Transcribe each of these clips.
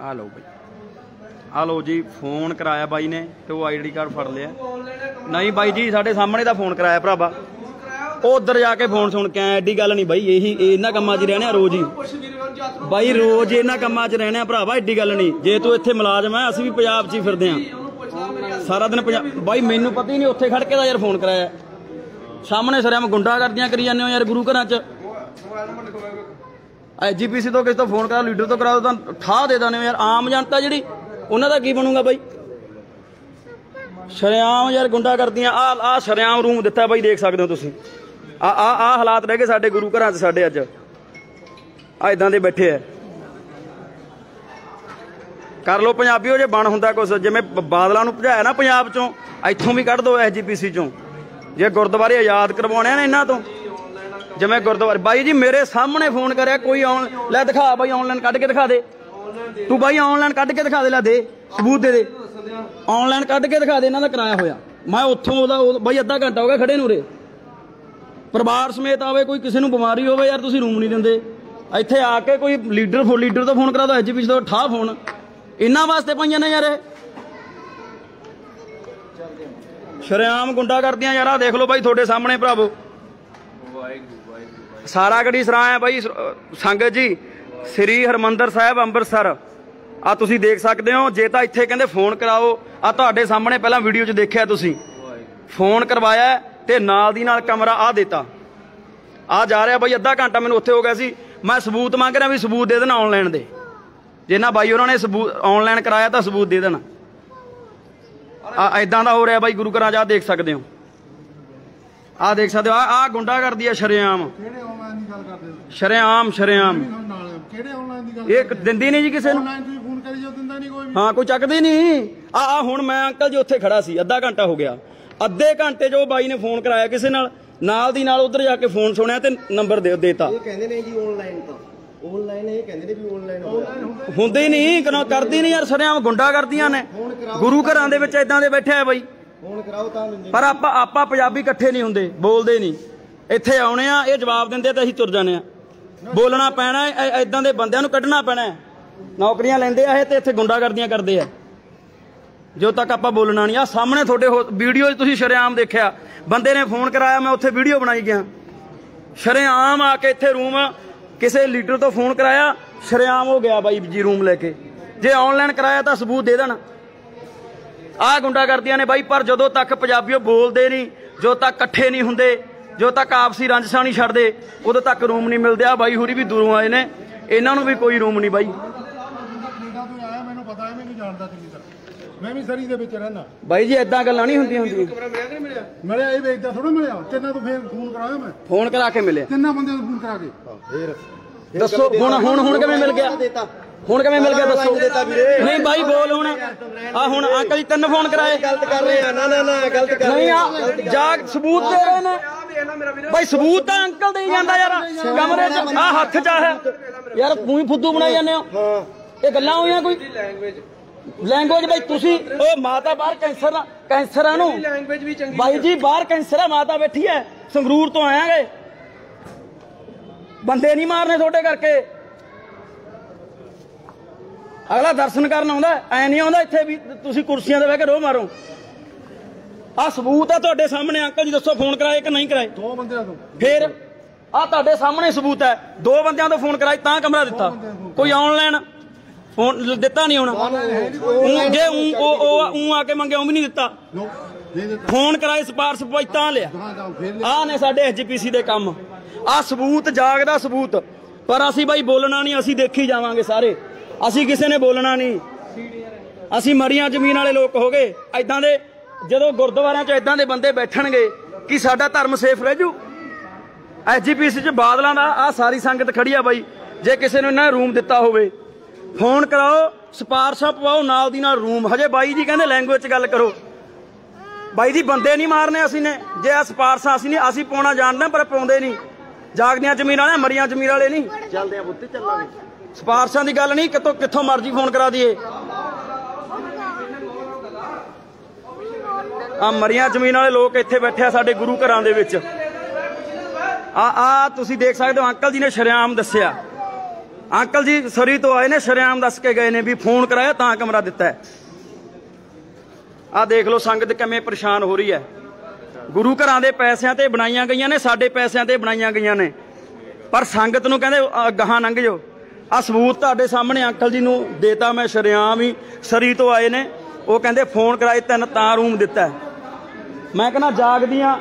आ लो बई, आ लो जी फोन कराया बाई ने तो वो ID कार्ड फड़ लिया। नहीं बाई जी साढ़े सामने तो फोन कराया भरावा, उधर जाके फोन सुन के आया। एडी गल नहीं बई, यही इन्हां कम्मां 'च रहने रोज ही बाई, रोज इन्हां कम्मां 'च रहने भरावा। एडी गल नहीं, जे तू इत्थे मुलाजम है असीं भी पंजाब 'च ही फिरदे हां सारा दिन बाई। मैनू पता ही नहीं उत्थे खड़ के दा यार फोन कराया, सामने सरियाम गुंडागर्दियां करी जांदे हो यार गुरु घरां 'च। SGPC तो किस तो फोन करा, लीडर तो करा दो, ठा दे देने यार। आम जनता जी उन्हां दा की बनूगा बई? शरेआम यार गुंडागर्दियां। आ शरेआम रूम दिता बई, देख सकते हो तुसीं। आ हालात रह गए साडे गुरु घरां 'च। साडे अज आ इदां दे बैठे है। कर लो पंजाबियों जे बन हुंदा कुछ, जिवें बादलों नूं भजाया ना पंजाब चों, इत्थों भी कढ दो SGPC चों। जे गुरुद्वारे आजाद करवाने ने इन्हां तों, जिवें गुरुद्वारे बाई जी मेरे सामने फोन करया कोई लै दिखा बाई, ऑनलाइन कढ के दिखा दे तू बाई, ऑनलाइन कढ के दिखा दे, लै दे सबूत दे दे, ऑनलाइन कढ के दिखा दे इन्हां दा कराया होया। मैं उत्थों बाई अद्धा घंटा हो गया खड़े नूं, रे परिवार समेत आवे, कोई किसी नूं बीमारी होवे यार तुसीं रूम नहीं दिंदे। इत्थे आके कोई लीडर तो फोन करा दो, SGPC तो ठा फोन इन्हां वास्ते पाइयां ने यार। शरेआम गुंडागर्दियां यार। देख लो बाई थोड़े सामने भरावो, सारा गढ़ी सराह है बाई संगत जी। श्री हरमंदर साहिब अंमृतसर आ तुसीं देख सकते हो। जे तां इत्थे कहंदे फोन कराओ, आ तुहाडे सामने पहला वीडियो 'च देखिया तुसीं, फोन करवाया ते नाल दी नाल कमरा आ देता। आ जा रहा बाई अद्धा घंटा मैनूं उत्थे हो गया सी। मैं सबूत मंग रहा भी सबूत दे देना ऑनलाइन दे, जे ना बाई उन्होंने सबूत ऑनलाइन कराया तो सबूत दे देना। इदां दा हो रहा बाई गुरु घरां 'च। देख सकते हो, आ देख सकते हो। आ गुंडागर्दी है शरेआम, शरेआम शरेआम। एक दिंदी नहीं जी किसी नूं, हाँ कोई चकदी नहीं। आ हुण मैं अंकल जी उत्थे खड़ा सी, अद्धा घंटा हो गया। अद्धे घंटे जो बाई ने फोन कराया किसी नाल दी नाल, उधर जाके फोन सुनिया ते नंबर देता। हुंदे ही नहीं, करदी नहीं यार। शरेआम गुंडागर्दियां ने गुरु घरां दे विच इदां दे बैठे आ बाई। पर आपां पंजाबी इकट्ठे नहीं हुंदे, बोलदे नहीं। इत्थे आउणे आ, ये जवाब दिंदे ते असीं तुर जाने आ। बोलना पैना, इदां दे बंदियां नूं कढना पैना। नौकरियां लैंदे आ ते इत्थे गुंडागर्दियां करदे आ। जो तक आपां बोलना नहीं। आ सामने थोड़े वीडियो तुसीं शरेआम देखिया, बंदे ने फोन कराया, मैं उत्थे वीडियो बनाई गया। शरेआम आके इत्थे रूम किसी लीडर तो फोन कराया, शरेआम हो गया बाई जी रूम लेके। जे ऑनलाइन कराया तो सबूत दे देना। आ गुंडागर्दियां ने बाई। पर जदों तक पंजाबियों बोलते नहीं, जो तक कट्ठे नहीं हुंदे, जो तक आपसी रंजसा नहीं छड्डदे, उदों तक रूम नहीं मिलते। आ बाई हुरी भी दूरों आए ने, इन्हां नूं भी कोई रूम नहीं बाई। मैं भी सरी दे विच रहना बाई जी, इदां गल्लां नहीं हुंदियां। मिलिया ये वेचदा थोड़ा मिलिया, तिन्नां तो फिर फोन कराया, मैं फोन करा के मिलिया, तिन्नां बंदे फोन करा के। फिर दसो हुण किवें मिल गया? हुण किवें मिल गया दसो? नहीं बाई बोल हुण। आ हुण अंकल जी 3 फोन कराए, गलत कर रहे हैं। ना गलत कर नहीं। आ जा सबूत दे रहे ने बाई, सबूत तां अंकल दे जांदा यार। कमरे च आ हत्थ च है यार, तूं ही फुद्दू बनाई जांदे हो। ये गल्लां होईयां कोई लैंग्वेज बाई तुसी। ओ माता बाहर कैंसर है नूं बाई जी, बाहर कैंसर है, माता बैठी है। संगरूर तो आयागे, बंदे नहीं मारने थोड़े करके। अगला दर्शन करन आउंदा, ऐ नहीं आउंदा इत्थे भी तुसी कुर्सियां ते बैठ के रोह मारो। आ सबूत है तुहाडे सामने। अंकल जी दसो फोन कराए कि नहीं कराए? 2 बंदियां तो। फिर आ तुहाडे सामने सबूत है, 2 बंदियां तो फोन कराई तां कमरा दिता। कोई ऑनलाइन फोन दिता नहीं होना। जे ऊं आके मंगे उं भी नहीं दिता। फोन कराए सिफारिश पाई तां लिया। आ ने साडे SGPC दे काम। आ सबूत जागदा सबूत। पर असीं बाई बोलना नहीं, असीं देखी जावांगे सारे। असीं किसी ने बोलना नहीं। असीं मरियां जमीन वाले लोग हो गए। इदां दे जदों गुरुद्वारियां च इदां दे बंदे बैठणगे कि साडा धर्म सेफ रह जू। SGPC च बादलां दा आ सारी संगत खड़ी आ बाई। जे किसी ने इन्हां रूम दिता होवे, फोन कराओ, सिफारशा पवाओ, नाल दी नाल रूम। हजे बाई जी कहंदे लैंग्वेज च गल करो। बाई जी बंदे नहीं मारने असीं ने, जे आ सिफारशा असीं नहीं, असीं पाउणा जाणदे पर पाउंदे नहीं। जागदियां जमीन वाले, मरियां जमीन वाले नहीं। चलदे आ पुत्त, चलांगे। सिफारशां दी गल नहीं, कित्थों मर्जी फोन करा दिए। आ मरियां जमीन वाले लोग इत्थे बैठे साडे गुरु घरां दे विच। आ तुसीं देख सकदे हो, अंकल जी ने शरेआम दस्सिया। अंकल जी सरी तो आए ने शरेआम दस के गए ने भी फोन कराया तां कमरा दिता है। आ देख लो संगत किवें परेशान हो रही है। गुरु घरां दे पैसिਆਂ ते बनाईਆਂ गईਆਂ ने, साडे पैसिਆਂ ते बनाईਆਂ गईਆਂ ने, पर संगत नूं कहंदे गाहां लंघ जाओ। आ सबूत तुहाडे सामने अंकल जी नूं देता मैं, शरेआम ही सरी तो आए ने, वो कहंदे फोन कराए 3 तां रूम दिता है। मैं कहना जागदियां,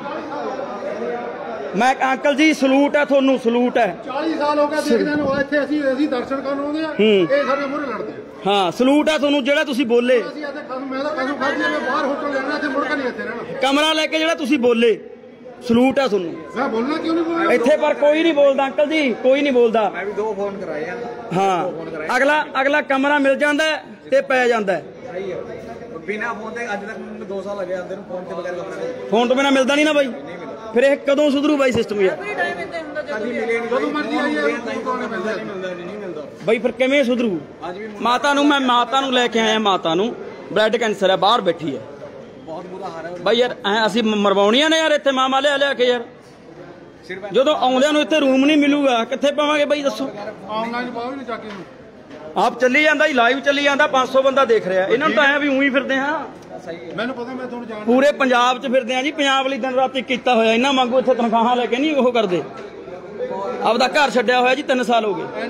मैं अंकल जी सलूट है थोनू, सलूट है। 40 साल हो गए देखदे नु इत्थे ਅਸੀਂ दर्शन करन आउंदे आ, ਇਹ ਸਾਡੇ ਮੂਹਰੇ ਲੜਦੇ ਆ। हाँ सलूट है थोनू ਜਿਹੜਾ ਤੁਸੀਂ ਬੋਲੇ। ਅਸੀਂ ਇੱਥੇ ਕਸਮ, ਮੈਂ ਤਾਂ ਕਸਮ ਖਾਦੀ ਮੈਂ ਬਾਹਰ ਹੋਟਲ ਲੈਣਾ, ਇੱਥੇ ਮੁੜ ਕੇ ਨਹੀਂ ਇੱਥੇ ਰਹਿਣਾ। ਕਮਰਾ ਲੈ ਕੇ ਜਿਹੜਾ ਤੁਸੀਂ ਬੋਲੇ ਸਲੂਟ ਹੈ ਤੁਹਾਨੂੰ। ਮੈਂ ਬੋਲਣਾ ਕਿਉਂ ਨਹੀਂ ਬੋਲਣਾ ਇੱਥੇ, ਪਰ ਕੋਈ ਨਹੀਂ ਬੋਲਦਾ ਅੰਕਲ ਜੀ, ਕੋਈ ਨਹੀਂ ਬੋਲਦਾ। ਮੈਂ ਵੀ 2 ਫੋਨ ਕਰਾਏ ਆ। ਹਾਂ ਅਗਲਾ ਕਮਰਾ ਮਿਲ ਜਾਂਦਾ ਤੇ ਪੈ ਜਾਂਦਾ। ਸਹੀ ਹੈ, ਬਿਨਾ ਫੋਨ ਤੇ ਅੱਜ ਤੱਕ ਮੈਨੂੰ 2 ਸਾਲ ਲੱਗੇ ਆਂਦੇ ਨੂੰ, ਫੋਨ ਤੇ ਬਗੈਰ ਕਮਰਾ ਨਹੀਂ। ਫੋਨ ਤੋਂ ਬਿਨਾ ਮਿਲਦਾ ਨਹੀਂ ਨਾ ਬਾਈ, ਫਿਰ ਇਹ ਕਦੋਂ ਸੁਧਰੂ ਬਾਈ ਸਿਸਟਮ ਯਾਰ? ਜਦੋਂ ਮਰਜ਼ੀ ਆਈਏ ਫੋਨ ਮਿਲਦਾ ਨਹੀਂ ਮਿਲਦਾ ਬਾਈ, ਫਿਰ ਕਿਵੇਂ ਸੁਧਰੂ? ਮਾਤਾ ਨੂੰ, ਮੈਂ ਮਾਤਾ ਨੂੰ ਲੈ ਕੇ ਆਇਆ, ਮਾਤਾ ਨੂੰ ਬਲੱਡ ਕੈਂਸਰ ਹੈ, ਬਾਹਰ ਬੈਠੀ ਹੈ, ਬਹੁਤ ਬੁਰਾ ਹਾਲ ਹੈ ਬਾਈ ਯਾਰ। ਅਸੀਂ ਮਰਵਾਉਣੀਆਂ ਨੇ ਯਾਰ ਇੱਥੇ ਮਾਮਾ ਲਿਆ ਕੇ ਯਾਰ। ਜਦੋਂ ਆਉਂਦਿਆਂ ਨੂੰ ਇੱਥੇ ਰੂਮ ਨਹੀਂ ਮਿਲੂਗਾ ਕਿੱਥੇ ਪਾਵਾਂਗੇ ਬਾਈ ਦੱਸੋ? ਆਨਲਾਈਨ ਪਾਓ ਨਹੀਂ ਚੱਕੇ ਨੂੰ, ਆਪ ਚੱਲੀ ਜਾਂਦਾ ਜੀ, ਲਾਈਵ ਚੱਲੀ ਜਾਂਦਾ, 500 ਬੰਦਾ ਦੇਖ ਰਿਹਾ। ਇਹਨਾਂ ਨੂੰ ਤਾਂ ਐ ਵੀ ਉਹੀ ਫਿਰਦੇ ਹਾਂ, ਮੈਨੂੰ ਪਤਾ, ਮੈਂ ਤੁਹਾਨੂੰ ਜਾਣਦਾ। ਪੂਰੇ ਪੰਜਾਬ 'ਚ ਫਿਰਦੇ ਆ ਜੀ। ਪੰਜਾਬ ਲਈ ਦਿਨ ਰਾਤ ਕੀਤਾ ਹੋਇਆ ਇਹਨਾਂ ਵਾਂਗੂ, ਇੱਥੇ ਤਨਖਾਹਾਂ ਲੈ ਕੇ ਨਹੀਂ ਉਹ ਕਰਦੇ। ਆਪਦਾ ਘਰ ਛੱਡਿਆ ਹੋਇਆ ਜੀ, 3 ਸਾਲ ਹੋ ਗਏ।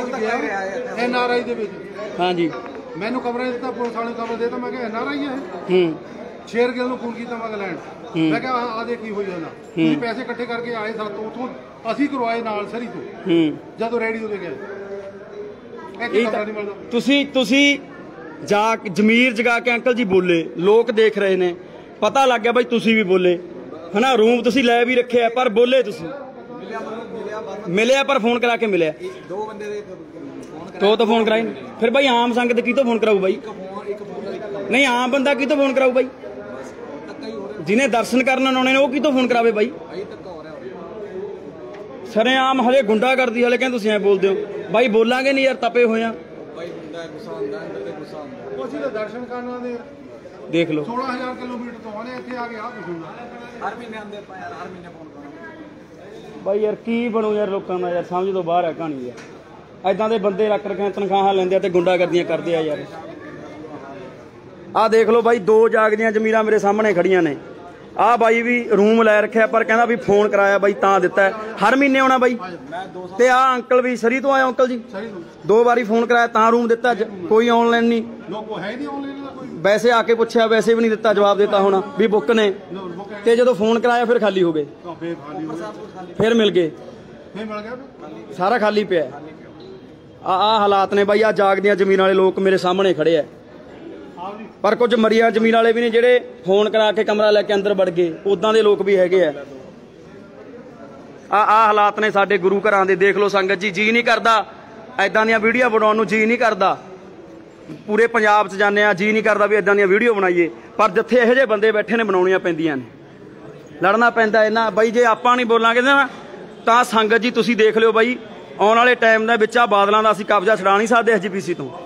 NRI ਦੇ ਵਿੱਚ ਹਾਂਜੀ ਮੈਨੂੰ ਕਮਰਾ ਦਿੱਤਾ, ਪੁਲਿਸ ਵਾਲੇ ਕਮਰਾ ਦਿੱਤਾ, ਮੈਂ ਕਿਹਾ NRI ਹੈ। ਸ਼ੇਰ ਗਿੱਲ ਨੂੰ ਫੋਨ ਕੀਤਾ ਮਗਲੈਂਡ, ਮੈਂ ਕਿਹਾ ਆ ਦੇ ਕੀ ਹੋਈ ਜਾਂਦਾ, ਤੁਸੀਂ ਪੈਸੇ ਇਕੱਠੇ ਕਰਕੇ ਆਏ ਸਾਥ ਉਥੋਂ, ਅਸੀਂ ਕਰਵਾਏ ਨਾਲ ਸਰੀ ਤੋਂ, ਜਦੋਂ ਰੇਡੀਓ ਤੇ ਗਏ ਇੱਥੇ ਕਮਰਾ ਨਹੀਂ ਮਿਲਦਾ। ਤੁਸੀਂ ਜਾ ਜ਼ਮੀਰ ਜਗਾ ਕੇ ਅੰਕਲ ਜੀ ਬੋਲੇ, ਲੋਕ ਦੇਖ ਰਹੇ ਨੇ, ਪਤਾ ਲੱਗ ਗਿਆ ਬਾਈ ਤੁਸੀਂ ਵੀ ਬੋਲੇ ਹਨਾ। ਰੂਮ ਤੁਸੀਂ ਲੈ ਵੀ ਰੱਖਿਆ ਪਰ ਬੋਲੇ ਤੁਸੀਂ, ਮਿਲਿਆ ਪਰ ਫੋਨ ਕਰਾ ਕੇ ਮਿਲਿਆ। 2 ਬੰਦੇ ਦੇ ਫੋਨ ਤੋ ਤਾਂ ਫੋਨ ਕਰਾਈ, ਫਿਰ ਬਾਈ ਆਮ ਸੰਗਤ ਕੀ ਤੋਂ ਫੋਨ ਕਰਾਊ ਬਾਈ? ਨਹੀਂ ਆਮ ਬੰਦਾ ਕੀ ਤੋਂ ਫੋਨ ਕਰਾਊ ਬਾਈ? ਜਿਹਨੇ ਦਰਸ਼ਨ ਕਰਨ ਆਉਣੇ ਨੇ ਉਹ ਕੀ ਤੋਂ ਫੋਨ ਕਰਾਵੇ ਬਾਈ? ਸ਼ਰੇਆਮ ਹਲੇ ਗੁੰਡਾ ਕਰਦੀ, ਹਲੇ ਕਹਿੰਦੇ ਤੁਸੀਂ ਐ ਬੋਲਦੇ ਹੋ ਬਾਈ। ਬੋਲਾਂਗੇ ਨਹੀਂ ਯਾਰ, ਤਪੇ ਹੋਏ ਆ ਬਾਈ। ਗੁੰਡਾ ਗੁੱਸਾ ਹੁੰਦਾ, ਅੰਦਰ ਤੇ ਗੁੱਸਾ ਹੁੰਦਾ। ਅਸੀਂ ਤਾਂ ਦਰਸ਼ਨ ਕਰਨ ਆਉਂਦੇ, ਦੇਖ ਲਓ 16000 ਕਿਲੋਮੀਟਰ ਤੋਂ ਆਨੇ, ਇੱਥੇ ਆ ਕੇ ਆ ਕੁਝ ਹੁੰਦਾ। ਹਰ ਮਹੀਨੇ ਆਉਂਦੇ ਆਪਾਂ ਯਾਰ, ਹਰ ਮਹੀਨੇ ਫੋਨ ਕਰਾਂਗੇ ਬਾਈ ਯਾਰ। ਕੀ ਬਣੂ ਯਾਰ ਲੋਕਾਂ ਦਾ ਯਾਰ, ਸਮਝ ਤੋਂ ਬਾਹਰ ਹੈ ਕਹਾਣੀ ਯਾਰ। ਐਦਾਂ ਦੇ ਬੰਦੇ ਰੱਖ ਰੱਖੇ, ਤਨਖਾਹਾਂ ਲੈਂਦੇ ਆ ਤੇ ਗੁੰਡਾਗਰਦੀਆਂ ਕਰਦੇ ਆ ਯਾਰ। ਆਹ ਦੇਖ ਲਓ ਬਾਈ, 2 ਜਾਗਦੀਆਂ ਜ਼ਮੀਰਾਂ ਮੇਰੇ ਸਾਹਮਣੇ ਖੜੀਆਂ ਨੇ। ਆਹ ਬਾਈ ਵੀ ਰੂਮ ਲੈ ਰੱਖਿਆ, ਪਰ ਕਹਿੰਦਾ ਵੀ ਫੋਨ ਕਰਾਇਆ ਬਾਈ ਤਾਂ ਦਿੱਤਾ। ਹਰ ਮਹੀਨੇ ਆਉਣਾ ਬਾਈ। ਤੇ ਆਹ ਅੰਕਲ ਵੀ ਸਰੀ ਤੋਂ ਆਇਆ, ਅੰਕਲ ਜੀ 2 ਵਾਰੀ ਫੋਨ ਕਰਾਇਆ ਤਾਂ ਰੂਮ ਦਿੱਤਾ। ਕੋਈ ਆਨਲਾਈਨ ਨਹੀਂ, ਲੋਕੋ ਹੈ ਨਹੀਂ ਆਨਲਾਈਨ ਦਾ ਕੋਈ। ਵੈਸੇ ਆ ਕੇ ਪੁੱਛਿਆ, ਵੈਸੇ ਵੀ ਨਹੀਂ ਦਿੱਤਾ, ਜਵਾਬ ਦਿੱਤਾ ਹੋਣਾ ਵੀ ਬੁੱਕ ਨੇ। ਤੇ ਜਦੋਂ ਫੋਨ ਕਰਾਇਆ ਫਿਰ ਖਾਲੀ ਹੋ ਗਏ, ਫਿਰ ਮਿਲ ਗਏ, ਫਿਰ ਮਿਲ ਗਿਆ, ਸਾਰਾ ਖਾਲੀ ਪਿਆ। ਆਹ ਹਾਲਾਤ ਨੇ ਬਾਈ। ਆਹ ਜਾਗਦੀਆਂ ਜ਼ਮੀਨ ਵਾਲੇ ਲੋਕ ਮੇਰੇ ਸਾਹਮਣੇ ਖੜੇ ਆ, ਪਰ ਕੁਝ ਮਰੀਆਂ ਜ਼ਮੀਨ ਵਾਲੇ ਵੀ ਨੇ ਜਿਹੜੇ ਫੋਨ ਕਰਾ ਕੇ ਕਮਰਾ ਲੈ ਕੇ ਅੰਦਰ ਵੜ ਗਏ। ਉਦਾਂ ਦੇ ਲੋਕ ਵੀ ਹੈਗੇ ਆ। ਆਹ ਹਾਲਾਤ ਨੇ ਸਾਡੇ ਗੁਰੂ ਘਰਾਂ ਦੇ। ਦੇਖ ਲਓ ਸੰਗਤ ਜੀ, ਜੀ ਨਹੀਂ ਕਰਦਾ ਐਦਾਂ ਦੀਆਂ ਵੀਡੀਓ ਬਣਾਉਣ ਨੂੰ, ਜੀ ਨਹੀਂ ਕਰਦਾ। ਪੂਰੇ ਪੰਜਾਬ 'ਚ ਜਾਂਦੇ ਆ, ਜੀ ਨਹੀਂ ਕਰਦਾ ਵੀ ਐਦਾਂ ਦੀਆਂ ਵੀਡੀਓ ਬਣਾਈਏ, ਪਰ ਜਿੱਥੇ ਇਹੋ ਜਿਹੇ ਬੰਦੇ ਬੈਠੇ ਨੇ ਬਣਾਉਣੀਆਂ ਪੈਂਦੀਆਂ ਨੇ, ਲੜਨਾ ਪੈਂਦਾ ਇਹਨਾਂ ਬਾਈ। ਜੇ ਆਪਾਂ ਨਹੀਂ ਬੋਲਾਂਗੇ ਨਾ ਤਾਂ ਸੰਗਤ ਜੀ ਤੁਸੀਂ ਦੇਖ ਲਿਓ ਬਾਈ, ਆਉਣ ਵਾਲੇ ਟਾਈਮ ਦੇ ਵਿੱਚ ਆ ਬਾਦਲਾਂ ਦਾ ਅਸੀਂ ਕਬਜ਼ਾ ਛਡਾ ਨਹੀਂ ਸਕਦੇ SGPC ਤੋਂ।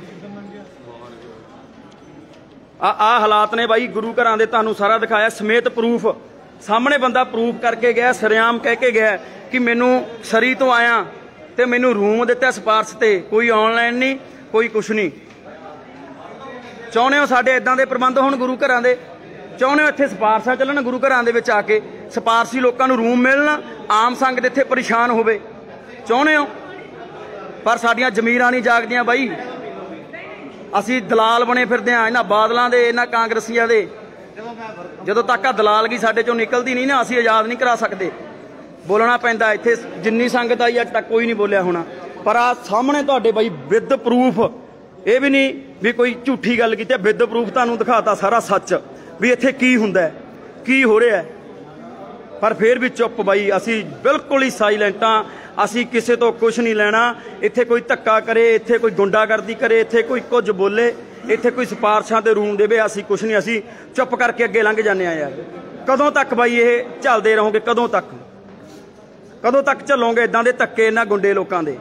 ਆਹ ਹਾਲਾਤ ਨੇ ਬਾਈ ਗੁਰੂ ਘਰਾਂ ਦੇ, ਤੁਹਾਨੂੰ ਸਾਰਾ ਦਿਖਾਇਆ ਸਮੇਤ ਪ੍ਰੂਫ ਸਾਹਮਣੇ। ਬੰਦਾ ਪ੍ਰੂਫ ਕਰਕੇ ਗਿਆ, ਸ਼ਰੇਆਮ ਕਹਿ ਕੇ ਗਿਆ ਕਿ ਮੈਨੂੰ ਸਰੀ ਤੋਂ ਆਇਆ ਤੇ ਮੈਨੂੰ ਰੂਮ ਦਿੱਤਾ ਸਿਫਾਰਸ਼ ਤੇ, ਕੋਈ ਆਨਲਾਈਨ ਨਹੀਂ, ਕੋਈ ਕੁਛ ਨਹੀਂ। ਚਾਹੁੰਦੇ ਹੋ ਸਾਡੇ ਇਦਾਂ ਦੇ ਪ੍ਰਬੰਧ ਹੋਣ ਗੁਰੂ ਘਰਾਂ ਦੇ? ਚਾਹੁੰਦੇ ਹੋ ਇੱਥੇ ਸਿਫਾਰਸ਼ਾਂ ਚੱਲਣ ਗੁਰੂ ਘਰਾਂ ਦੇ ਵਿੱਚ ਆ ਕੇ, ਸਿਫਾਰਸ਼ੀ ਲੋਕਾਂ ਨੂੰ ਰੂਮ ਮਿਲਣ, ਆਮ ਸੰਗਤ ਇੱਥੇ ਪਰੇਸ਼ਾਨ ਹੋਵੇ? ਚਾਹੁੰਦੇ ਹੋ? ਪਰ ਸਾਡੀਆਂ ਜ਼ਮੀਰਾਂ ਨਹੀਂ ਜਾਗਦੀਆਂ ਬਾਈ। ਅਸੀਂ ਦਲਾਲ ਬਣੇ ਫਿਰਦੇ ਆ ਇਹਨਾਂ ਬਾਦਲਾਂ ਦੇ, ਇਹਨਾਂ ਕਾਂਗਰਸੀਆਂ ਦੇ। ਜਦੋਂ ਤੱਕ ਆ ਦਲਾਲਗੀ ਸਾਡੇ ਚੋਂ ਨਿਕਲਦੀ ਨਹੀਂ ਨਾ, ਅਸੀਂ ਆਜ਼ਾਦ ਨਹੀਂ ਕਰਾ ਸਕਦੇ। ਬੋਲਣਾ ਪੈਂਦਾ। ਇੱਥੇ ਜਿੰਨੀ ਸੰਗਤ ਆਈ ਅੱਜ ਤੱਕ ਕੋਈ ਨਹੀਂ ਬੋਲਿਆ ਹੋਣਾ, ਪਰ ਆ ਸਾਹਮਣੇ ਤੁਹਾਡੇ ਬਾਈ ਵਿਦ ਪ੍ਰੂਫ, ਇਹ ਵੀ ਨਹੀਂ ਵੀ ਕੋਈ ਝੂਠੀ ਗੱਲ ਕੀਤੀ, ਵਿਦ ਪ੍ਰੂਫ ਤੁਹਾਨੂੰ ਦਿਖਾਤਾ ਸਾਰਾ ਸੱਚ ਵੀ ਇੱਥੇ ਕੀ ਹੁੰਦਾ, ਕੀ ਹੋ ਰਿਹਾ। ਪਰ ਫਿਰ ਵੀ ਚੁੱਪ ਬਾਈ, ਅਸੀਂ ਬਿਲਕੁਲ ਹੀ ਸਾਇਲੈਂਟ ਆ। ਅਸੀਂ ਕਿਸੇ ਤੋਂ ਕੁਝ ਨਹੀਂ ਲੈਣਾ। ਇੱਥੇ ਕੋਈ ਧੱਕਾ ਕਰੇ, ਇੱਥੇ ਕੋਈ ਗੁੰਡਾਗਰਦੀ ਕਰੇ, ਇੱਥੇ ਕੋਈ ਕੁਝ ਬੋਲੇ, ਇੱਥੇ ਕੋਈ ਸਿਫਾਰਸ਼ਾਂ ਤੇ ਰੂਮ ਦੇਵੇ, ਅਸੀਂ ਕੁਝ ਨਹੀਂ। ਅਸੀਂ ਚੁੱਪ ਕਰਕੇ ਅੱਗੇ ਲੰਘ ਜਾਂਦੇ ਆ ਯਾਰ। ਕਦੋਂ ਤੱਕ ਬਾਈ ਇਹ ਚੱਲਦੇ ਰਹੋਗੇ? ਕਦੋਂ ਤੱਕ ਚੱਲੋਗੇ ਇਦਾਂ ਦੇ ਧੱਕੇ ਇਹਨਾਂ ਗੁੰਡੇ ਲੋਕਾਂ ਦੇ?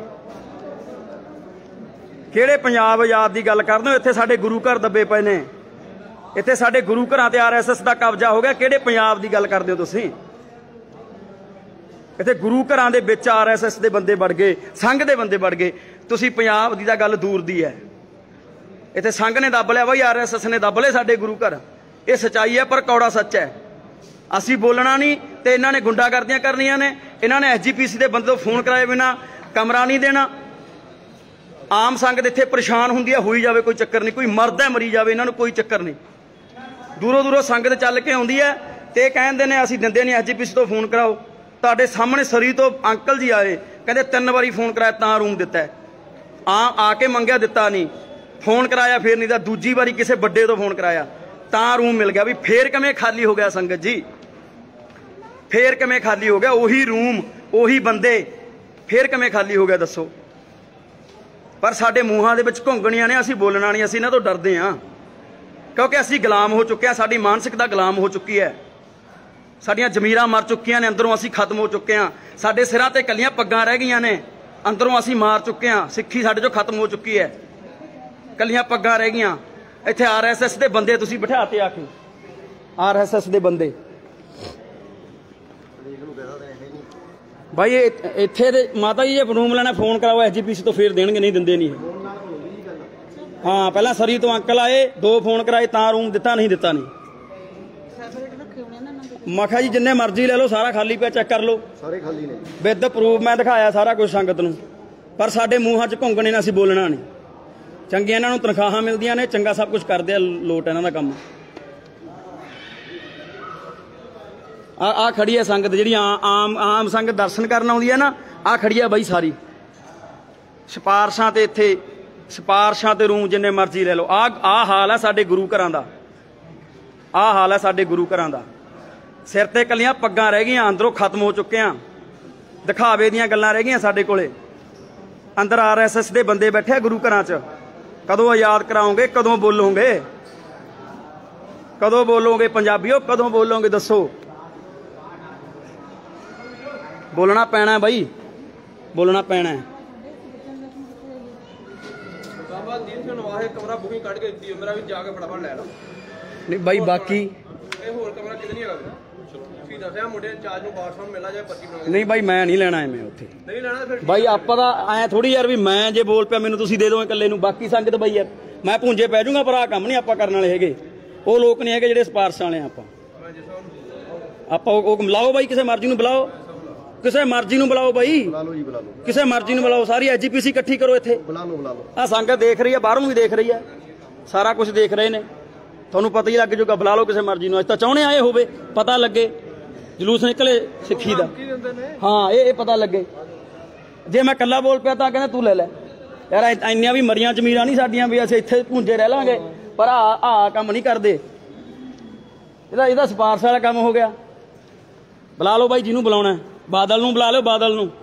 ਕਿਹੜੇ ਪੰਜਾਬ ਆਜ਼ਾਦ ਦੀ ਗੱਲ ਕਰਦੇ ਹੋ? ਇੱਥੇ ਸਾਡੇ ਗੁਰੂ ਘਰ ਦੱਬੇ ਪਏ ਨੇ, ਇੱਥੇ ਸਾਡੇ ਗੁਰੂ ਘਰਾਂ ਤੇ RSS ਦਾ ਕਬਜ਼ਾ ਹੋ ਗਿਆ। ਕਿਹੜੇ ਪੰਜਾਬ ਦੀ ਗੱਲ ਕਰਦੇ ਹੋ ਤੁਸੀਂ? ਇੱਥੇ ਗੁਰੂ ਘਰਾਂ ਦੇ ਵਿੱਚ RSS ਦੇ ਬੰਦੇ ਵੜ ਗਏ, ਸੰਘ ਦੇ ਬੰਦੇ ਵੜ ਗਏ। ਤੁਸੀਂ ਪੰਜਾਬ ਦੀ ਤਾਂ ਗੱਲ ਦੂਰ ਦੀ ਹੈ। ਇੱਥੇ ਸੰਘ ਨੇ ਦੱਬ ਲਿਆ ਬਈ, RSS ਨੇ ਦੱਬ ਲਏ ਸਾਡੇ ਗੁਰੂ ਘਰ। ਇਹ ਸੱਚਾਈ ਹੈ, ਪਰ ਕੌੜਾ ਸੱਚ ਹੈ। ਅਸੀਂ ਬੋਲਣਾ ਨਹੀਂ ਤੇ ਇਹਨਾਂ ਨੇ ਗੁੰਡਾਗਰਦੀਆਂ ਕਰਨੀਆਂ ਨੇ। ਇਹਨਾਂ ਨੇ SGPC ਦੇ ਬੰਦੇ ਤੋਂ ਫੋਨ ਕਰਾਏ ਬਿਨਾਂ ਕਮਰਾ ਨਹੀਂ ਦੇਣਾ। ਆਮ ਸੰਗਤ ਇੱਥੇ ਪਰੇਸ਼ਾਨ ਹੁੰਦੀ ਹੈ, ਹੋਈ ਜਾਵੇ ਕੋਈ ਚੱਕਰ ਨਹੀਂ, ਕੋਈ ਮਰਦਾ ਮਰੀ ਜਾਵੇ, ਇਹਨਾਂ ਨੂੰ ਕੋਈ ਚੱਕਰ ਨਹੀਂ। ਦੂਰੋਂ ਦੂਰੋਂ ਸੰਗਤ ਚੱਲ ਕੇ ਆਉਂਦੀ ਹੈ ਤੇ ਕਹਿੰਦੇ ਨੇ ਅਸੀਂ ਦਿੰਦੇ ਨਹੀਂ, SGPC ਤੋਂ ਫੋਨ ਕਰਾਓ। ਤੁਹਾਡੇ ਸਾਹਮਣੇ ਸਰੀ ਤੋਂ ਅੰਕਲ ਜੀ ਆਏ, ਕਹਿੰਦੇ 3 ਵਾਰੀ ਫੋਨ ਕਰਾਇਆ ਤਾਂ ਰੂਮ ਦਿੱਤਾ। ਆ ਕੇ ਮੰਗਿਆ, ਦਿੱਤਾ ਨਹੀਂ, ਫੋਨ ਕਰਾਇਆ ਫਿਰ ਨਹੀਂ, ਤਾਂ ਦੂਜੀ ਵਾਰੀ ਕਿਸੇ ਵੱਡੇ ਤੋਂ ਫੋਨ ਕਰਾਇਆ ਤਾਂ ਰੂਮ ਮਿਲ ਗਿਆ। ਵੀ ਫੇਰ ਕਿਵੇਂ ਖਾਲੀ ਹੋ ਗਿਆ ਸੰਗਤ ਜੀ, ਫੇਰ ਕਿਵੇਂ ਖਾਲੀ ਹੋ ਗਿਆ? ਉਹੀ ਰੂਮ, ਉਹੀ ਬੰਦੇ, ਫੇਰ ਕਿਵੇਂ ਖਾਲੀ ਹੋ ਗਿਆ ਦੱਸੋ? ਪਰ ਸਾਡੇ ਮੂੰਹਾਂ ਦੇ ਵਿੱਚ ਘੁੰਗਣੀਆਂ ਨੇ, ਅਸੀਂ ਬੋਲਣਾ ਨਹੀਂ, ਅਸੀਂ ਇਹਨਾਂ ਤੋਂ ਡਰਦੇ ਹਾਂ ਕਿਉਂਕਿ ਅਸੀਂ ਗੁਲਾਮ ਹੋ ਚੁੱਕੇ ਹਾਂ। ਸਾਡੀ ਮਾਨਸਿਕਤਾ ਗੁਲਾਮ ਹੋ ਚੁੱਕੀ ਹੈ, ਸਾਡੀਆਂ ਜ਼ਮੀਰਾਂ ਮਰ ਚੁੱਕੀਆਂ ਨੇ, ਅੰਦਰੋਂ ਅਸੀਂ ਖਤਮ ਹੋ ਚੁੱਕੇ ਹਾਂ। ਸਾਡੇ ਸਿਰਾਂ ਤੇ ਕੱਲੀਆਂ ਪੱਗਾਂ ਰਹਿ ਗਈਆਂ ਨੇ, ਅੰਦਰੋਂ ਅਸੀਂ ਮਾਰ ਚੁੱਕੇ ਹਾਂ। ਸਿੱਖੀ ਸਾਡੇ ਚੋਂ ਖਤਮ ਹੋ ਚੁੱਕੀ ਹੈ, ਕੱਲੀਆਂ ਪੱਗਾਂ ਰਹਿ ਗਈਆਂ। ਇੱਥੇ RSS ਦੇ ਬੰਦੇ ਤੁਸੀਂ ਬਿਠਾਤੇ ਆ ਕੇ, RSS ਦੇ ਬੰਦੇ ਭਾਈ ਇੱਥੇ ਦੇ ਮਾਤਾ ਜੀ ਜੇ ਰੂਮ ਲੈਣਾ ਫੋਨ ਕਰਾਓ SGPC ਤੋਂ, ਫੇਰ ਦੇਣਗੇ, ਨਹੀਂ ਦਿੰਦੇ ਨਹੀਂ। ਹਾਂ ਪਹਿਲਾਂ ਸਰੀ ਤੋਂ ਅੰਕਲ ਆਏ, 2 ਫੋਨ ਕਰਾਏ ਤਾਂ ਰੂਮ ਦਿੱਤਾ, ਨਹੀਂ ਦਿੱਤਾ ਨਹੀਂ। ਮੈਂ ਕਿਹਾ ਜੀ ਜਿੰਨੇ ਮਰਜ਼ੀ ਲੈ ਲਓ, ਸਾਰਾ ਖਾਲੀ ਪਿਆ, ਚੈੱਕ ਕਰ ਲਓ, ਸਾਰੇ ਖਾਲੀ ਨੇ ਵਿਦ ਪ੍ਰੂਫ। ਮੈਂ ਦਿਖਾਇਆ ਸਾਰਾ ਕੁਝ ਸੰਗਤ ਨੂੰ, ਪਰ ਸਾਡੇ ਮੂੰਹਾਂ 'ਚ ਘੁੰਗਣੇ ਨੇ, ਅਸੀਂ ਬੋਲਣਾ ਨਹੀਂ। ਚੰਗੀਆਂ ਇਹਨਾਂ ਨੂੰ ਤਨਖਾਹਾਂ ਮਿਲਦੀਆਂ ਨੇ, ਚੰਗਾ ਸਭ ਕੁਝ ਕਰਦੇ ਆ, ਲੋਟ ਇਹਨਾਂ ਦਾ ਕੰਮ। ਆ ਖੜੀ ਹੈ ਸੰਗਤ ਜਿਹੜੀ ਆਮ ਸੰਗਤ ਦਰਸ਼ਨ ਕਰਨ ਆਉਂਦੀ ਹੈ ਨਾ, ਆ ਖੜੀ ਹੈ ਬਾਈ ਸਾਰੀ। ਸਿਫਾਰਸ਼ਾਂ ਤੇ ਇੱਥੇ ਸਿਫਾਰਸ਼ਾਂ ਤੇ ਰੂਮ ਜਿੰਨੇ ਮਰਜ਼ੀ ਲੈ ਲਓ। ਆ ਹਾਲ ਹੈ ਸਾਡੇ ਗੁਰੂ ਘਰਾਂ ਦਾ, ਆ ਹਾਲ ਹੈ ਸਾਡੇ ਗੁਰੂ ਘਰਾਂ ਦਾ। ਸਿਰ ਤੇ ਕੱਲੀਆਂ ਪੱਗਾਂ ਰਹਿ ਗਈਆਂ, ਅੰਦਰੋਂ ਖਤਮ ਹੋ ਚੁੱਕੇ ਆ। ਦਿਖਾਵੇ ਦੀਆਂ ਗੱਲਾਂ ਰਹਿ ਗਈਆਂ ਸਾਡੇ ਕੋਲੇ। ਅੰਦਰ RSS ਦੇ ਬੰਦੇ ਬੈਠੇ ਗੁਰੂ ਘਰਾਂ 'ਚ। ਕਦੋਂ ਆਜ਼ਾਦ ਕਰਾਓਗੇ? ਕਦੋਂ ਬੋਲੋਗੇ? ਕਦੋਂ ਬੋਲੋਗੇ ਪੰਜਾਬੀਓ? ਕਦੋਂ ਬੋਲੋਗੇ ਦੱਸੋ? ਬੋਲਣਾ ਪੈਣਾ ਬਾਈ, ਬੋਲਣਾ ਪੈਣਾ। ਕਮਰਾ ਬੁਕਿੰਗ ਕੱਢ ਕੇ ਦਿੱਤੀ, ਮੇਰਾ ਵੀ ਜਾ ਕੇ ਫਟਾਫਟ ਲੈ ਲਓ। ਨਹੀਂ ਬਾਈ ਬਾਕੀ ਇਹ ਹੋਰ ਕਮਰਾ ਕਿਤੇ ਨਹੀਂ ਹੈਗਾ। ਤੁਸੀਂ ਦੱਸਿਆ ਮੁੰਡੇ ਚਾਰਜ ਨੂੰ ਬਾਹਰ ਮਿਲਣਾ ਜਾਂ ਪਰਚੀ ਬਣਾ ਕੇ। ਨਹੀਂ ਬਾਈ ਮੈਂ ਨਹੀਂ ਲੈਣਾ ਐਵੇਂ ਉੱਥੇ, ਨਹੀਂ ਲੈਣਾ ਫਿਰ ਬਾਈ। ਆਪਾਂ ਤਾਂ ਐ ਥੋੜੀ ਯਾਰ ਵੀ ਮੈਂ ਜੇ ਬੋਲ ਪਿਆ ਮੈਨੂੰ ਤੁਸੀਂ ਦੇ ਦਿਓ ਇਕੱਲੇ ਨੂੰ, ਬਾਕੀ ਸੰਗਤ ਬਾਈ ਯਾਰ ਮੈਂ ਭੁੰਜੇ ਪੈ ਜਾਊਂਗਾ। ਪਰ ਆਹ ਕੰਮ ਨਹੀਂ ਆਪਾਂ ਕਰਨ ਵਾਲੇ ਹੈਗੇ, ਉਹ ਲੋਕ ਨਹੀਂ ਹੈਗੇ ਜਿਹੜੇ ਸਿਫਾਰਸ਼ਾਂ ਵਾਲੇ। ਆਪਾਂ ਉਹ ਬੁਲਾਓ ਬਾਈ, ਕਿਸੇ ਮਰਜ਼ੀ ਨੂੰ ਬੁਲਾਓ, ਕਿਸੇ ਮਰਜ਼ੀ ਨੂੰ ਬੁਲਾਓ ਬਾਈ, ਬੁਲਾ ਲਓ ਜੀ, ਬੁਲਾ ਲਓ, ਕਿਸੇ ਮਰਜ਼ੀ ਨੂੰ ਬੁਲਾਓ। ਸਾਰੀ SGPC ਇਕੱਠੀ ਕਰੋ ਇੱਥੇ, ਬੁਲਾ ਲਓ, ਬੁਲਾ ਲਓ। ਆ ਸੰਗਤ ਦੇਖ ਰਹੀ ਹੈ, ਬਾਹਰੋਂ ਵੀ ਦੇਖ ਰਹੀ ਹੈ, ਸਾਰਾ ਕੁਝ ਦੇਖ ਰਹੇ ਨੇ, ਤੁਹਾਨੂੰ ਪਤਾ ਹੀ ਲੱਗ ਜਾਊਗਾ। ਬੁਲਾ ਲਓ ਕਿਸੇ ਮਰਜ਼ੀ ਨੂੰ। ਅੱਜ ਤਾਂ ਚਾਹੁੰਦੇ ਆਏ ਹੋਵੇ, ਪਤਾ ਲੱਗੇ, ਜਲੂਸ ਨਿਕਲੇ ਸਿੱਖੀ ਦਾ। ਹਾਂ ਇਹ ਪਤਾ ਲੱਗੇ। ਜੇ ਮੈਂ ਇਕੱਲਾ ਬੋਲ ਪਿਆ ਤਾਂ ਕਹਿੰਦਾ ਤੂੰ ਲੈ ਲੈ ਯਾਰ। ਇੰਨੀਆਂ ਵੀ ਮਰੀਆਂ ਜ਼ਮੀਰਾਂ ਨਹੀਂ ਸਾਡੀਆਂ ਵੀ ਅਸੀਂ ਇੱਥੇ ਭੁੰਜੇ ਰਹਿ ਲਾਂਗੇ। ਪਰ ਆ ਕੰਮ ਨਹੀਂ ਕਰਦੇ, ਇਹਦਾ ਸਿਫਾਰਸ਼ ਵਾਲਾ ਕੰਮ ਹੋ ਗਿਆ। ਬੁਲਾ ਲਓ ਬਾਈ ਜਿਹਨੂੰ ਬੁਲਾਉਣਾ। ਬਾਦਲ ਨੂੰ ਬੁਲਾ ਲਿਓ, ਬਾਦਲ ਨੂੰ।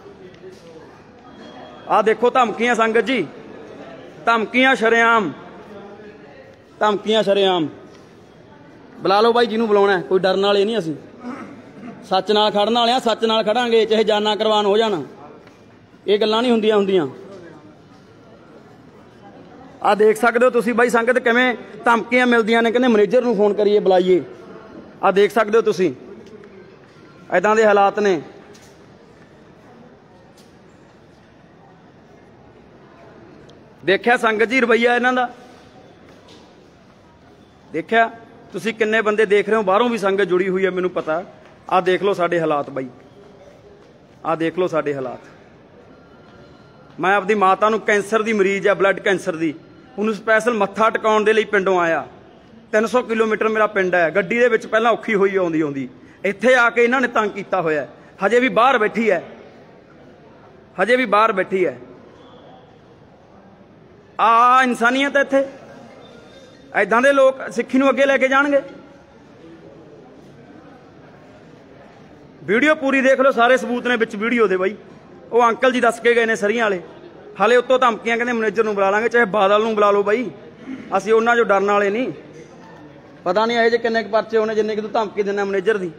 ਆਹ ਦੇਖੋ ਧਮਕੀਆਂ ਸੰਗਤ ਜੀ, ਧਮਕੀਆਂ ਸ਼ਰੇਆਮ, ਧਮਕੀਆਂ ਸ਼ਰੇਆਮ। ਬੁਲਾ ਲਓ ਬਾਈ ਜਿਹਨੂੰ ਬੁਲਾਉਣਾ, ਕੋਈ ਡਰਨ ਵਾਲੇ ਨਹੀਂ। ਅਸੀਂ ਸੱਚ ਨਾਲ ਖੜਨ ਵਾਲੇ ਆ, ਸੱਚ ਨਾਲ ਖੜਾਂਗੇ ਚਾਹੇ ਜਾਨਾਂ ਕੁਰਬਾਨ ਹੋ ਜਾਣ। ਇਹ ਗੱਲਾਂ ਨਹੀਂ ਹੁੰਦੀਆਂ। ਆਹ ਦੇਖ ਸਕਦੇ ਹੋ ਤੁਸੀਂ ਬਾਈ ਸੰਗਤ ਕਿਵੇਂ ਧਮਕੀਆਂ ਮਿਲਦੀਆਂ ਨੇ। ਕਹਿੰਦੇ ਮੈਨੇਜਰ ਨੂੰ ਫੋਨ ਕਰੀਏ, ਬੁਲਾਈਏ। ਆਹ ਦੇਖ ਸਕਦੇ ਹੋ ਤੁਸੀਂ, ਏਦਾਂ ਦੇ ਹਾਲਾਤ ਨੇ। ਦੇਖਿਆ ਸੰਗਤ ਜੀ ਰਵੱਈਆ ਇਹਨਾਂ ਦਾ? ਦੇਖਿਆ ਤੁਸੀਂ ਕਿੰਨੇ ਬੰਦੇ ਦੇਖ ਰਹੇ ਹੋ? ਬਾਹਰੋਂ ਵੀ ਸੰਗਤ ਜੁੜੀ ਹੋਈ ਹੈ, ਮੈਨੂੰ ਪਤਾ। ਆਹ ਦੇਖ ਲਓ ਸਾਡੇ ਹਾਲਾਤ ਬਾਈ, ਆਹ ਦੇਖ ਲਓ ਸਾਡੇ ਹਾਲਾਤ। ਮੈਂ ਆਪਦੀ ਮਾਤਾ ਨੂੰ, ਕੈਂਸਰ ਦੀ ਮਰੀਜ਼ ਆ, ਬਲੱਡ ਕੈਂਸਰ ਦੀ, ਉਹਨੂੰ ਸਪੈਸ਼ਲ ਮੱਥਾ ਟਿਕਾਉਣ ਦੇ ਲਈ ਪਿੰਡੋਂ ਆਇਆ। 300 ਕਿਲੋਮੀਟਰ ਮੇਰਾ ਪਿੰਡ ਹੈ। ਗੱਡੀ ਦੇ ਵਿੱਚ ਪਹਿਲਾਂ ਔਖੀ ਹੋਈ ਆਉਂਦੀ ਇੱਥੇ ਆ ਕੇ ਇਹਨਾਂ ਨੇ ਤੰਗ ਕੀਤਾ ਹੋਇਆ। ਹਜੇ ਵੀ ਬਾਹਰ ਬੈਠੀ ਹੈ, ਹਜੇ ਵੀ ਬਾਹਰ ਬੈਠੀ ਹੈ। ਆ ਇਨਸਾਨੀਅਤ ਹੈ ਇੱਥੇ? ਐਦਾਂ ਦੇ ਲੋਕ ਸਿੱਖੀ ਨੂੰ ਅੱਗੇ ਲੈ ਕੇ ਜਾਣਗੇ? ਵੀਡੀਓ ਪੂਰੀ ਦੇਖ ਲਓ, ਸਾਰੇ ਸਬੂਤ ਨੇ ਵਿੱਚ ਵੀਡੀਓ ਦੇ ਬਾਈ। ਉਹ ਅੰਕਲ ਜੀ ਦੱਸ ਕੇ ਗਏ ਨੇ ਸਰੀਆਂ ਵਾਲੇ। ਹਾਲੇ ਉੱਤੋਂ ਧਮਕੀਆਂ, ਕਹਿੰਦੇ ਮੈਨੇਜਰ ਨੂੰ ਬੁਲਾ ਲਾਂਗੇ, ਚਾਹੇ ਬਾਦਲ ਨੂੰ ਬੁਲਾ ਲਓ ਬਾਈ। ਅਸੀਂ ਉਹਨਾਂ ਜੋ ਡਰਨ ਵਾਲੇ ਨਹੀਂ। ਪਤਾ ਨਹੀਂ ਇਹੋ ਜਿਹੇ ਕਿੰਨੇ ਕੁ ਪਰਚੇ ਹੋਣੇ ਜਿੰਨੇ ਕਿ ਤੂੰ ਧਮਕੀ ਦਿੰਦਾ ਮੈਨੇਜਰ ਦੀ।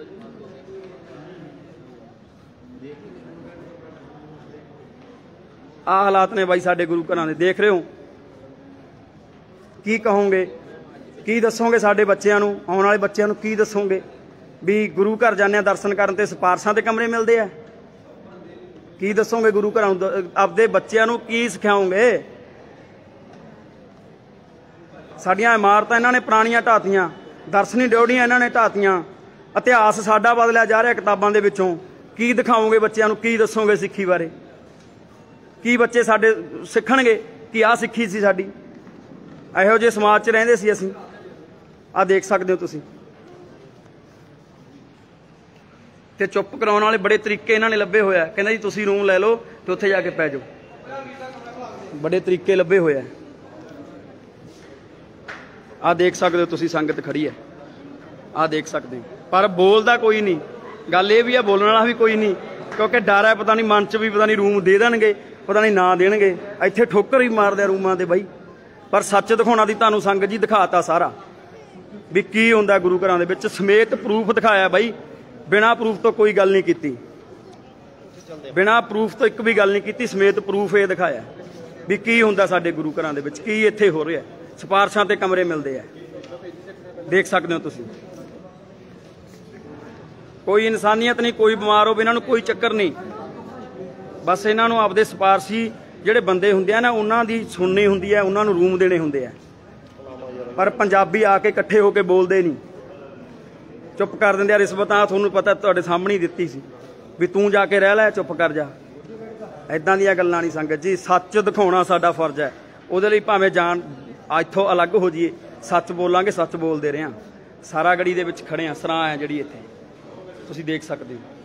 ਆਹ ਹਾਲਾਤ ਨੇ ਬਾਈ ਸਾਡੇ ਗੁਰੂ ਘਰਾਂ ਦੇ, ਦੇਖ ਰਹੇ ਹੋ। ਕੀ ਕਹੋਗੇ, ਕੀ ਦੱਸੋਗੇ ਸਾਡੇ ਬੱਚਿਆਂ ਨੂੰ, ਆਉਣ ਵਾਲੇ ਬੱਚਿਆਂ ਨੂੰ ਕੀ ਦੱਸੋਗੇ? ਵੀ ਗੁਰੂ ਘਰ ਜਾਂਦੇ ਆ ਦਰਸ਼ਨ ਕਰਨ ਤੇ ਸਿਫਾਰਸ਼ਾਂ ਤੇ ਕਮਰੇ ਮਿਲਦੇ ਆ? ਕੀ ਦੱਸੋਗੇ ਗੁਰੂ ਘਰਾਂ ਨੂੰ? ਆਪਦੇ ਬੱਚਿਆਂ ਨੂੰ ਕੀ ਸਿਖਾਓਗੇ? ਸਾਡੀਆਂ ਇਮਾਰਤਾਂ ਇਹਨਾਂ ਨੇ ਪੁਰਾਣੀਆਂ ਢਾਤੀਆਂ, ਦਰਸ਼ਨੀ ਡਿਊਟੀਆਂ ਇਹਨਾਂ ਨੇ ਢਾਤੀਆਂ, ਇਤਿਹਾਸ ਸਾਡਾ ਬਦਲਿਆ ਜਾ ਰਿਹਾ ਕਿਤਾਬਾਂ ਦੇ ਵਿੱਚੋਂ। ਕੀ ਦਿਖਾਓਗੇ ਬੱਚਿਆਂ ਨੂੰ? ਕੀ ਦੱਸੋਗੇ ਸਿੱਖੀ ਬਾਰੇ? ਕੀ ਬੱਚੇ ਸਾਡੇ ਸਿੱਖਣਗੇ ਕਿ ਆਹ ਸਿੱਖੀ ਸੀ ਸਾਡੀ? ਇਹੋ ਜਿਹੇ ਸਮਾਜ 'ਚ ਰਹਿੰਦੇ ਸੀ ਅਸੀਂ। ਆਹ ਦੇਖ ਸਕਦੇ ਹੋ ਤੁਸੀਂ। ਤੇ ਚੁੱਪ ਕਰਾਉਣ ਵਾਲੇ ਬੜੇ ਤਰੀਕੇ ਇਹਨਾਂ ਨੇ ਲੱਭੇ ਹੋਇਆ। ਕਹਿੰਦਾ ਜੀ ਤੁਸੀਂ ਰੂਮ ਲੈ ਲਓ ਤੇ ਉੱਥੇ ਜਾ ਕੇ ਪੈ ਜਾਓ। ਬੜੇ ਤਰੀਕੇ ਲੱਭੇ ਹੋਇਆ। ਆਹ ਦੇਖ ਸਕਦੇ ਹੋ ਤੁਸੀਂ, ਸੰਗਤ ਖੜੀ ਹੈ, ਆਹ ਦੇਖ ਸਕਦੇ ਹੋ। ਪਰ ਬੋਲਦਾ ਕੋਈ ਨਹੀਂ। ਗੱਲ ਇਹ ਵੀ ਆ, ਬੋਲਣ ਵਾਲਾ ਵੀ ਕੋਈ ਨਹੀਂ, ਕਿਉਂਕਿ ਡਰ ਹੈ ਪਤਾ ਨਹੀਂ ਮਨ 'ਚ ਵੀ, ਪਤਾ ਨਹੀਂ ਰੂਮ ਦੇ ਦੇਣਗੇ, ਪਤਾ ਨਹੀਂ ਨਾ ਦੇਣਗੇ। ਇੱਥੇ ਠੋਕਰ ਹੀ ਮਾਰਦੇ ਆ ਰੂਮਾਂ ਤੇ ਬਾਈ। ਪਰ ਸੱਚ ਦਿਖਾਉਣਾ ਦੀ ਤੁਹਾਨੂੰ ਸੰਗਤ ਜੀ ਦਿਖਾਤਾ ਸਾਰਾ ਵੀ ਕੀ ਹੁੰਦਾ ਗੁਰੂ ਘਰਾਂ ਦੇ ਵਿੱਚ। ਸਮੇਤ ਪ੍ਰੂਫ ਦਿਖਾਇਆ ਬਾਈ, ਬਿਨਾਂ ਪ੍ਰੂਫ ਤੋਂ ਕੋਈ ਗੱਲ ਨਹੀਂ ਕੀਤੀ, ਬਿਨਾਂ ਪ੍ਰੂਫ ਤੋਂ ਇੱਕ ਵੀ ਗੱਲ ਨਹੀਂ ਕੀਤੀ। ਸਮੇਤ ਪ੍ਰੂਫ ਇਹ ਦਿਖਾਇਆ ਵੀ ਕੀ ਹੁੰਦਾ ਸਾਡੇ ਗੁਰੂ ਘਰਾਂ ਦੇ ਵਿੱਚ, ਕੀ ਇੱਥੇ ਹੋ ਰਿਹਾ। ਸਿਫਾਰਸ਼ਾਂ ਤੇ ਕਮਰੇ ਮਿਲਦੇ ਆ, ਦੇਖ ਸਕਦੇ ਹੋ ਤੁਸੀਂ। ਕੋਈ ਇਨਸਾਨੀਅਤ ਨਹੀਂ, ਕੋਈ ਬਿਮਾਰ ਹੋਵੇ ਇਹਨਾਂ ਨੂੰ ਕੋਈ ਚੱਕਰ ਨਹੀਂ। ਬਸ ਇਹਨਾਂ ਨੂੰ ਆਪਦੇ ਸਿਫਾਰਸ਼ੀ ਜਿਹੜੇ ਬੰਦੇ ਹੁੰਦੇ ਆ ਨਾ, ਉਹਨਾਂ ਦੀ ਸੁਣਨੀ ਹੁੰਦੀ ਹੈ, ਉਹਨਾਂ ਨੂੰ ਰੂਮ ਦੇਣੇ ਹੁੰਦੇ ਆ। ਪਰ ਪੰਜਾਬੀ ਆ ਕੇ ਇਕੱਠੇ ਹੋ ਕੇ ਬੋਲਦੇ ਨਹੀਂ, ਚੁੱਪ ਕਰ ਦਿੰਦੇ ਆ। ਰਿਸ਼ਵਤਾਂ ਤੁਹਾਨੂੰ ਪਤਾ ਤੁਹਾਡੇ ਸਾਹਮਣੇ ਹੀ ਦਿੱਤੀ ਸੀ ਵੀ ਤੂੰ ਜਾ ਕੇ ਰਹਿ ਲੈ, ਚੁੱਪ ਕਰ ਜਾ। ਐਦਾਂ ਦੀਆਂ ਗੱਲਾਂ ਨਹੀਂ ਸੰਗਤ ਜੀ। ਸੱਚ ਦਿਖਾਉਣਾ ਸਾਡਾ ਫਰਜ਼ ਹੈ। ਉਹਦੇ ਲਈ ਭਾਵੇਂ ਜਾਨ ਇੱਥੋਂ ਅਲੱਗ ਹੋ ਜਾਈਏ, ਸੱਚ ਬੋਲਾਂਗੇ, ਸੱਚ ਬੋਲਦੇ ਰਹੇ ਹਾਂ। ਸਾਰਾ ਗੜੀ ਦੇ ਵਿੱਚ ਖੜੇ ਹਾਂ, ਸਰਾਂ ਹੈ ਜਿਹੜੀ ਇੱਥੇ ਤੁਸੀਂ ਦੇਖ ਸਕਦੇ ਹੋ।